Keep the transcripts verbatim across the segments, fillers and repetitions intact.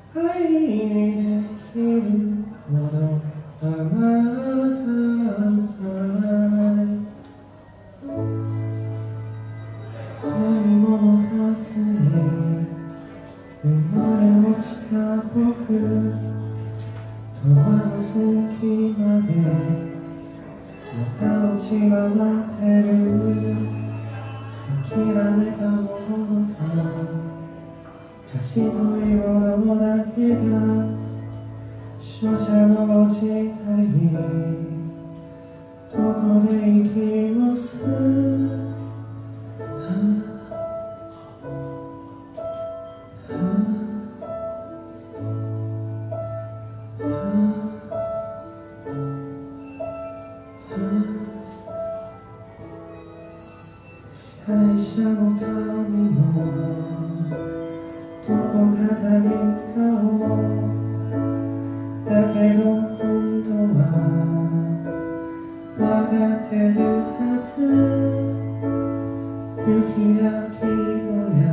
愛にできるほどはまだない何も持たずに生まれ落ちた僕ドアの隙間でまた落ち回ってる諦めたものと賢いものだけが勝者の時代どこで息を吸う支配者の神もどこか他人顔だけど本当は分かってるはず雪や希望や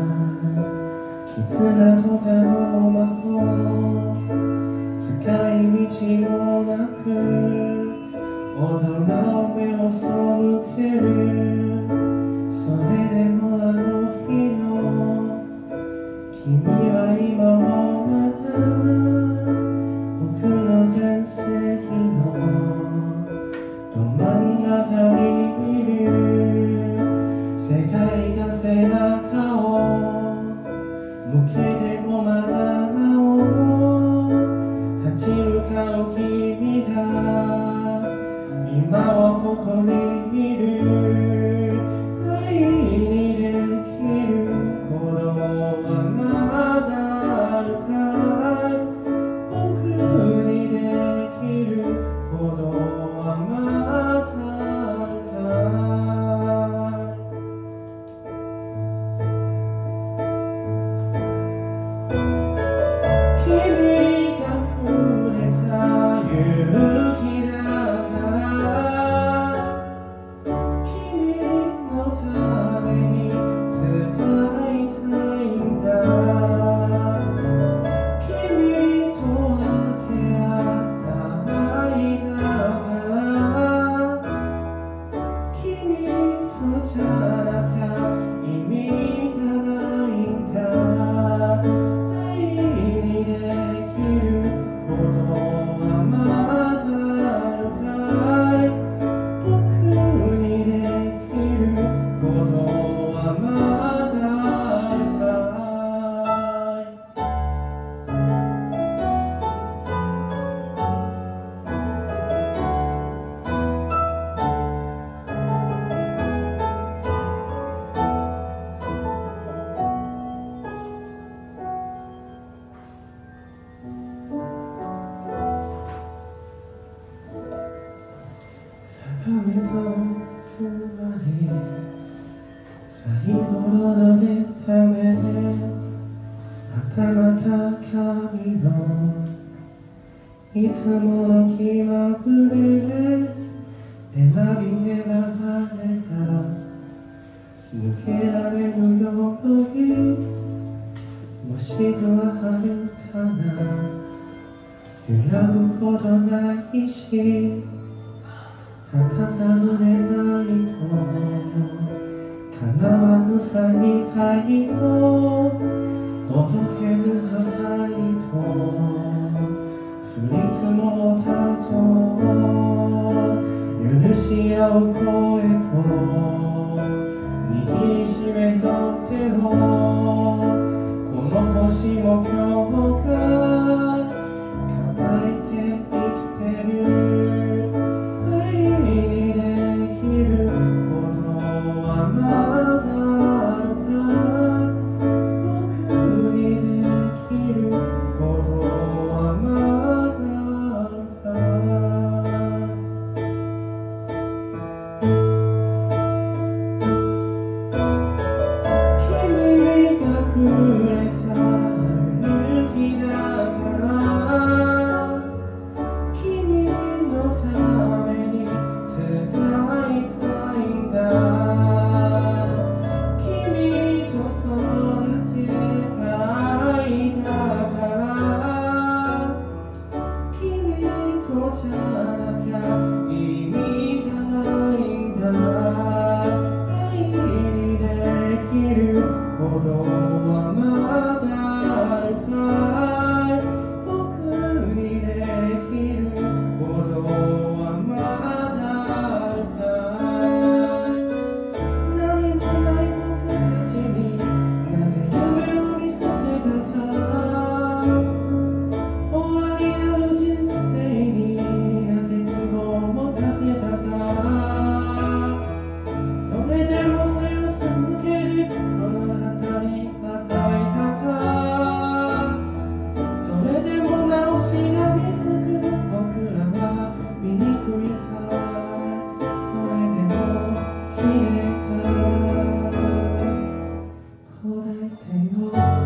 絆とかの魔法使い道もなく大人目を背けるそれでもあの日の君は今もまた僕の全盛期のど真ん中にいる世界が背中を向けてもまだなお立ち向かう君が今はここにいる愛にできることはまだあるかい僕にできることはまだあるかい君が触れた勇気だから君のために使いたいんだ君と分け合った愛だから君とじゃなきゃ意味がないんだ愛にできることはまだあるかい僕にできることはまだあるかい定めとつまり最後の出た目またまた髪のいつもの気まぐれ選び選ばれた抜けられる鎧もしくは春かな揺らぐことないし儚さの願いと叶わぬ再会とほどける破壊と降り積もった情許し合う声と握りしめた手をこの星も今日が抱えて生きてる愛にできることはまだあるかい僕はまだあるかい、僕にできることはまだあるかい。何もない僕たちになぜ夢を見させたか、終わりある人生になぜ希望を持たせたか。それでもそれを続けるこの当たり与えたか。それでもなおしがみつく僕らは醜いかい、それでも綺麗かい、答えてよ。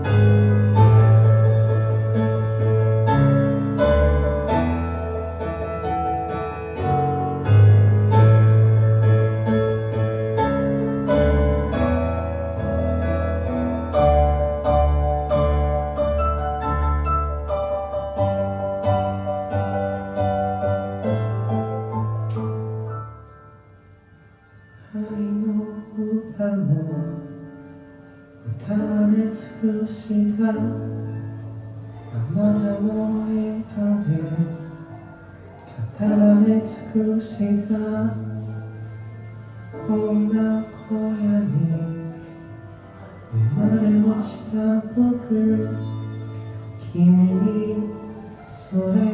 愛の歌も歌で尽くしたあなたの笑顔で語られ尽くしたこんな小屋に生まれ落ちた僕、君にそれ